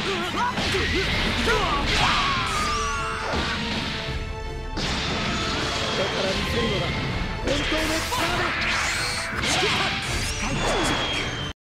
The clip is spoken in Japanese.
見せるのだ本当の力